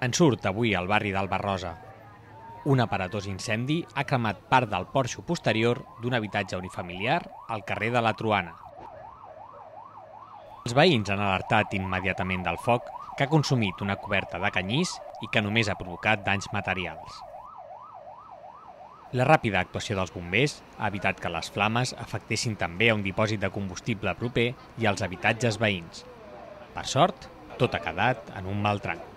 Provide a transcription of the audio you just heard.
En surt avui al barri d'Albarrosa. Un aparatós incendi ha cremat part del porxo posterior d'un habitatge unifamiliar al carrer de la Truana. Els veïns han alertat immediatament del foc, que ha consumit una coberta de canyís i que només ha provocat danys materials. La ràpida actuació dels bombers ha evitat que les flames afectessin també a un dipòsit de combustible proper i als habitatges veïns. Per sort, tot ha quedat en un mal tranc.